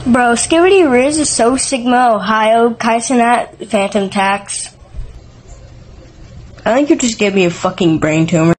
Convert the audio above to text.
Bro, Skibbity Riz is so Sigma, Ohio, Kaisenat, Phantom Tax. I think you just gave me a fucking brain tumor.